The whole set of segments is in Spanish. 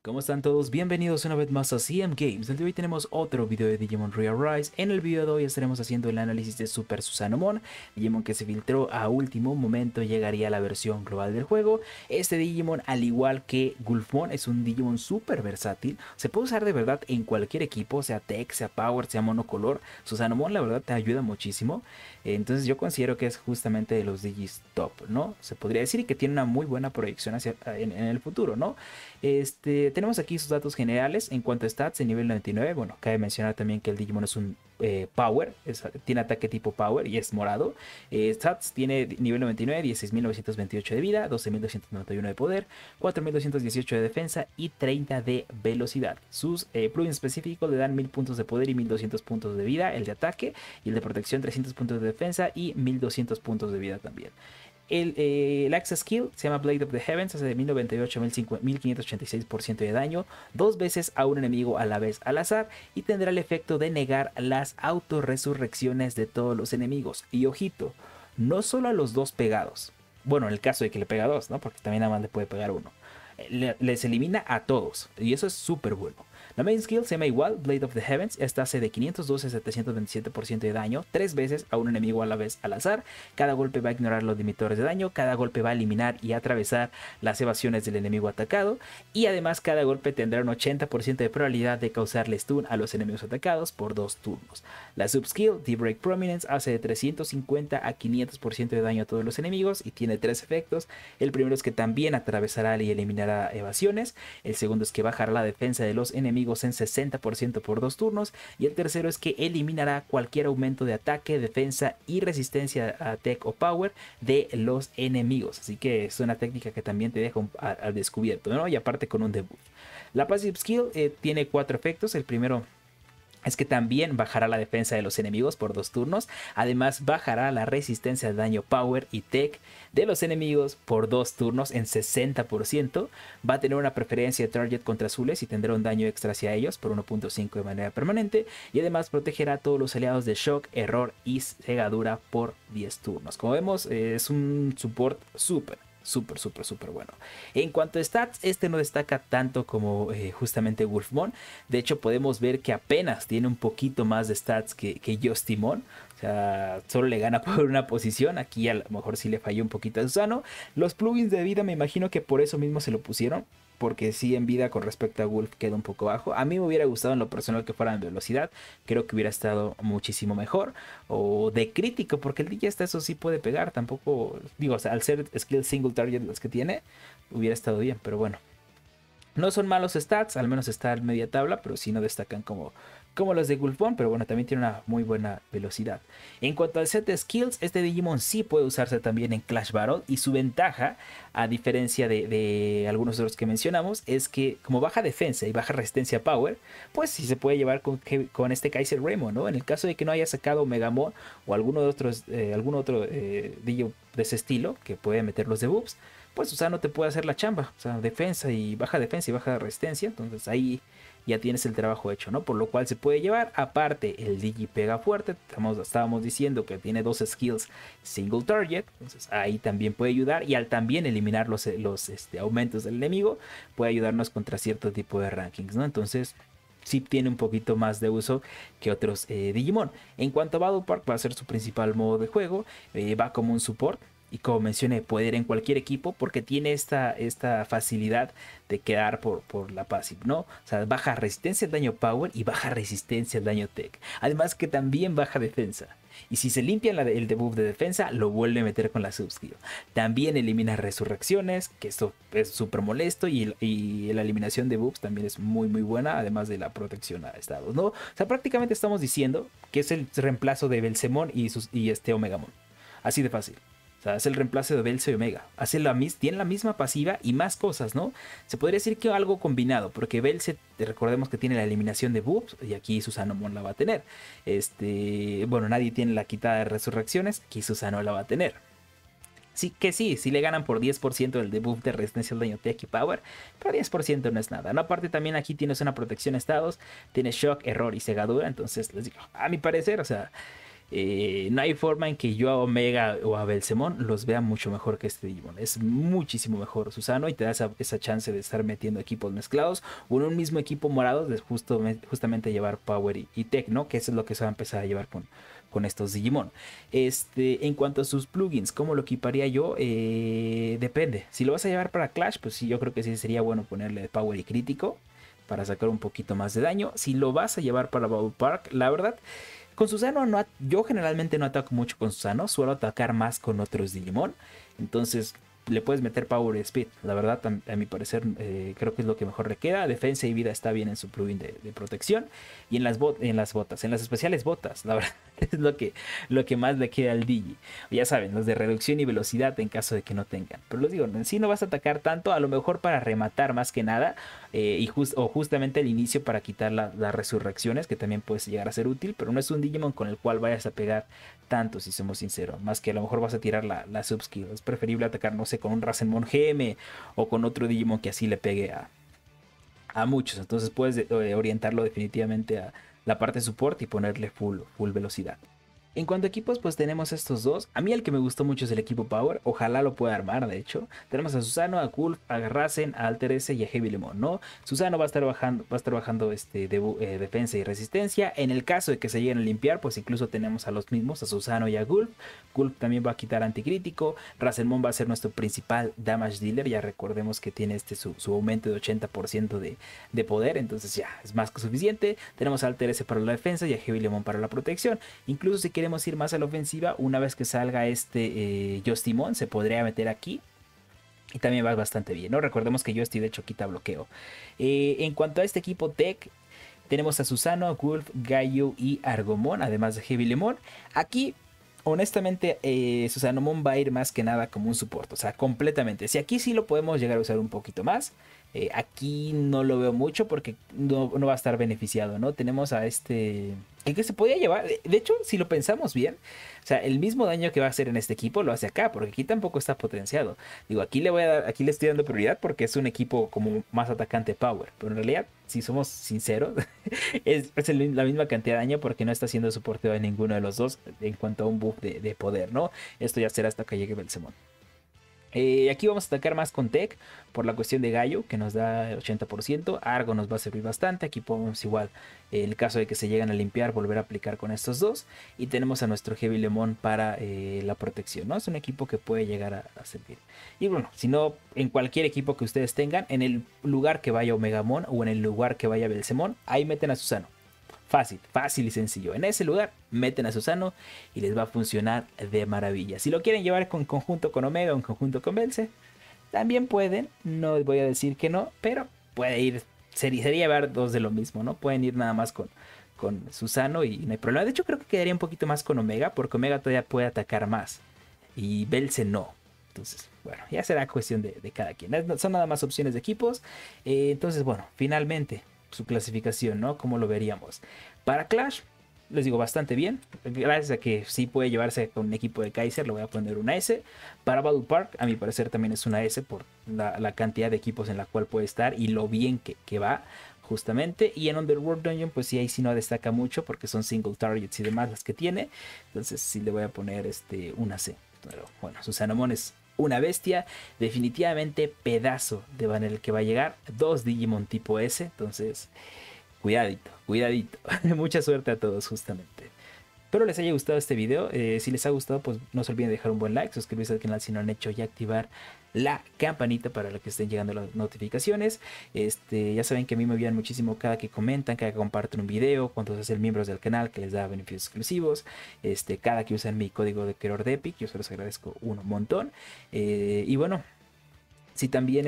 ¿Cómo están todos? Bienvenidos una vez más a CM Games. El de hoy tenemos otro video de Digimon Real Rise. En el video de hoy estaremos haciendo el análisis de Super Susanomon, Digimon que se filtró a último momento, llegaría a la versión global del juego. Este Digimon, al igual que Gulfmon, es un Digimon súper versátil. Se puede usar de verdad en cualquier equipo, sea Tech, sea Power, sea Monocolor. Susanomon la verdad te ayuda muchísimo. Entonces yo considero que es justamente de los Digis top, ¿no? Se podría decir y que tiene una muy buena proyección en el futuro, ¿no? Tenemos aquí sus datos generales en cuanto a stats en nivel 99. Bueno, cabe mencionar también que el Digimon es un Power, tiene ataque tipo Power y es morado. Stats tiene nivel 99, 16.928 de vida, 12.291 de poder, 4.218 de defensa y 30 de velocidad. Sus plugins específicos le dan 1000 puntos de poder y 1200 puntos de vida, el de ataque, y el de protección 300 puntos de defensa y 1200 puntos de vida también. El Access Skill se llama Blade of the Heavens, hace de 1098 a 1586% de daño, dos veces a un enemigo a la vez al azar, y tendrá el efecto de negar las autorresurrecciones de todos los enemigos. Y ojito, no solo a los dos pegados, bueno, en el caso de que le pega dos, ¿no? Porque también nada más le puede pegar uno. Les elimina a todos, y eso es súper bueno. La main skill se llama igual, Blade of the Heavens. Esta hace de 512 a 727% de daño, tres veces a un enemigo a la vez al azar. Cada golpe va a ignorar los limitadores de daño, cada golpe va a eliminar y atravesar las evasiones del enemigo atacado, y además cada golpe tendrá un 80% de probabilidad de causarle stun a los enemigos atacados por 2 turnos. La subskill, The Break Prominence, hace de 350 a 500% de daño a todos los enemigos y tiene tres efectos. El primero es que también atravesará y eliminará evasiones. El segundo es que bajará la defensa de los enemigos en 60% por 2 turnos, y el tercero es que eliminará cualquier aumento de ataque, defensa y resistencia a Tech o Power de los enemigos. Así que es una técnica que también te deja al descubierto, ¿no? Y aparte con un debuff. La Passive Skill tiene 4 efectos. El primero es que también bajará la defensa de los enemigos por 2 turnos. Además bajará la resistencia al daño Power y Tech de los enemigos por 2 turnos en 60%. Va a tener una preferencia de target contra azules y tendrá un daño extra hacia ellos por 1.5 de manera permanente. Y además protegerá a todos los aliados de shock, error y cegadura por 10 turnos. Como vemos, es un support súper bueno. En cuanto a stats, este no destaca tanto como justamente Gulfmon. De hecho, podemos ver que apenas tiene un poquito más de stats que Justimon. O sea, solo le gana por una posición. Aquí a lo mejor sí le falló un poquito a Susano. Los plugins de vida me imagino que por eso mismo se lo pusieron, porque sí, en vida con respecto a Wolf queda un poco bajo. A mí me hubiera gustado en lo personal que fuera en velocidad. Creo que hubiera estado muchísimo mejor. O de crítico, porque el DJ hasta eso sí puede pegar. Tampoco, digo, o sea, al ser skill single target los que tiene, hubiera estado bien. Pero bueno, no son malos stats, al menos está en media tabla, pero sí no destacan como los de Gulfmon, pero bueno, también tiene una muy buena velocidad. En cuanto al set de skills, este Digimon sí puede usarse también en Clash Battle, y su ventaja, a diferencia de algunos de los que mencionamos, es que como baja defensa y baja resistencia Power, pues sí se puede llevar con este Kaiser Raymond, ¿no? En el caso de que no haya sacado Megamon o algún otro Digimon de ese estilo, que puede meter los debuffs, pues o sea, no te puede hacer la chamba. O sea, defensa y baja resistencia. Entonces ahí ya tienes el trabajo hecho, ¿no? Por lo cual se puede llevar. Aparte, el Digi pega fuerte. Estábamos diciendo que tiene dos skills single target. Entonces ahí también puede ayudar. Y al también eliminar los aumentos del enemigo, puede ayudarnos contra cierto tipo de rankings, ¿no? Entonces sí tiene un poquito más de uso que otros Digimon. En cuanto a Battle Park, va a ser su principal modo de juego. Va como un support. Y como mencioné, puede ir en cualquier equipo porque tiene esta facilidad de quedar por la passive, ¿no? O sea, baja resistencia al daño Power y baja resistencia al daño Tech. Además que también baja defensa. Y si se limpia el debuff de defensa, lo vuelve a meter con la subskill. También elimina resurrecciones, que esto es súper molesto. Y la eliminación de buffs también es muy buena, además de la protección a estados, ¿no? O sea, prácticamente estamos diciendo que es el reemplazo de Belzemon y este Omegamon. Así de fácil. O sea, es el reemplazo de Belzo y Omega. Tiene la misma pasiva y más cosas, ¿no? Se podría decir que algo combinado, porque Belce, recordemos que tiene la eliminación de buffs, y aquí Susanomon la va a tener. Bueno, nadie tiene la quitada de resurrecciones, aquí Susano la va a tener. Sí le ganan por 10% del debuff de resistencia al daño Tech y Power, pero 10% no es nada, ¿no? Aparte también aquí tienes una protección a estados, tienes shock, error y cegadura. Entonces les digo, a mi parecer, o sea, No hay forma en que yo a Omega o a Belzemon los vea mucho mejor que este Digimon. Es muchísimo mejor Susano y te da esa chance de estar metiendo equipos mezclados o en un mismo equipo morado de justamente llevar Power y Tech, ¿no? Que eso es lo que se va a empezar a llevar con estos Digimon. En cuanto a sus plugins, ¿cómo lo equiparía yo? Depende. Si lo vas a llevar para Clash, pues sí, yo creo que sí sería bueno ponerle Power y Crítico para sacar un poquito más de daño. Si lo vas a llevar para Battle Park, la verdad, con Susano yo generalmente no ataco mucho con Susano, suelo atacar más con otros Digimon. Entonces le puedes meter Power y Speed. La verdad, a mi parecer, creo que es lo que mejor le queda. Defensa y vida está bien en su plugin de protección. Y en las botas, en las especiales botas, la verdad, es lo que más le queda al Digi. Ya saben, los de reducción y velocidad en caso de que no tengan. Pero les digo, en sí no vas a atacar tanto, a lo mejor para rematar más que nada. O justamente al inicio para quitar las resurrecciones, que también puede llegar a ser útil. Pero no es un Digimon con el cual vayas a pegar tanto, si somos sinceros. Más que a lo mejor vas a tirar la subskill. Es preferible atacar, no sé, con un Rasenmon GM o con otro Digimon que así le pegue a muchos. Entonces puedes orientarlo definitivamente a la parte de support y ponerle full velocidad. En cuanto a equipos, pues tenemos estos dos. A mí el que me gustó mucho es el equipo Power. Ojalá lo pueda armar, de hecho. Tenemos a Susano, a Kulf, a Rasen, a Alter S y a Heavy Lemon, ¿no? Susano va a estar bajando defensa y resistencia. En el caso de que se lleguen a limpiar, pues incluso tenemos a los mismos, a Susano y a Kulf. Kulf también va a quitar anticrítico. Rasenmon va a ser nuestro principal damage dealer. Ya recordemos que tiene su aumento de 80% de poder. Entonces ya es más que suficiente. Tenemos a Alter S para la defensa y a Heavy Lemon para la protección. Incluso si queremos ir más a la ofensiva, una vez que salga Justimon, se podría meter aquí. Y también va bastante bien, ¿no? Recordemos que Justy de hecho quita bloqueo. En cuanto a este equipo Tech, tenemos a Susano, Wolf, Gaio y Argomon, además de Heavy Lemon. Aquí, honestamente, Susanomon va a ir más que nada como un soporte, o sea, completamente. Si aquí sí lo podemos llegar a usar un poquito más, aquí no lo veo mucho porque no va a estar beneficiado, ¿no? Tenemos a el que se podía llevar, de hecho, si lo pensamos bien, o sea, el mismo daño que va a hacer en este equipo lo hace acá, porque aquí tampoco está potenciado. Digo, aquí le estoy dando prioridad porque es un equipo como más atacante power, pero en realidad, si somos sinceros, es la misma cantidad de daño porque no está siendo soporteado en ninguno de los dos en cuanto a un buff de poder, ¿no? Esto ya será hasta que llegue Belzemon. Aquí vamos a atacar más con Tech por la cuestión de Gaio, que nos da el 80%. Argo nos va a servir bastante. Aquí podemos igual, en el caso de que se lleguen a limpiar, volver a aplicar con estos dos. Y tenemos a nuestro Heavy Lemon para la protección, ¿no? Es un equipo que puede llegar a servir. Y bueno, si no, en cualquier equipo que ustedes tengan, en el lugar que vaya Omegamon o en el lugar que vaya Belzemon, ahí meten a Susano. Fácil y sencillo. En ese lugar meten a Susano y les va a funcionar de maravilla. Si lo quieren llevar en conjunto con Omega o en conjunto con Belze, también pueden. No voy a decir que no, pero puede ir. Sería llevar dos de lo mismo, ¿no? Pueden ir nada más con Susano y no hay problema. De hecho, creo que quedaría un poquito más con Omega, porque Omega todavía puede atacar más y Belze no. Entonces, bueno, ya será cuestión de cada quien. Son nada más opciones de equipos. Entonces, bueno, finalmente su clasificación, ¿no? ¿Cómo lo veríamos? Para Clash, les digo bastante bien. Gracias a que sí puede llevarse con un equipo de Kaiser, le voy a poner una S. Para Battle Park, a mi parecer también es una S por la cantidad de equipos en la cual puede estar y lo bien que va, justamente. Y en Underworld Dungeon, pues sí, ahí sí no destaca mucho porque son single targets y demás las que tiene. Entonces sí le voy a poner una C. Pero bueno, Susanomon es una bestia, definitivamente pedazo de banner el que va a llegar, 2 Digimon tipo S, entonces cuidadito. Mucha suerte a todos justamente. Espero les haya gustado este video. Si les ha gustado, pues no se olviden de dejar un buen like, suscribirse al canal si no lo han hecho y activar la campanita para que estén llegando las notificaciones. Ya saben que a mí me ayudan muchísimo cada que comentan, cada que comparten un video, cuando se hacen miembros del canal que les da beneficios exclusivos, cada que usan mi código de creador de Epic, yo se los agradezco un montón. Y bueno, si también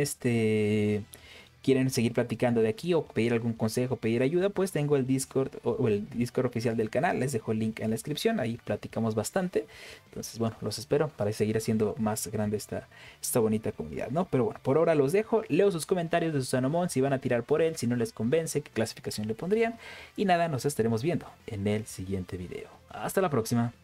quieren seguir platicando de aquí o pedir algún consejo, pedir ayuda, pues tengo el Discord o el Discord oficial del canal. Les dejo el link en la descripción, ahí platicamos bastante. Entonces, bueno, los espero para seguir haciendo más grande esta bonita comunidad, ¿no? Pero bueno, por ahora los dejo. Leo sus comentarios de Susanomon, si van a tirar por él, si no les convence, qué clasificación le pondrían. Y nada, nos estaremos viendo en el siguiente video. Hasta la próxima.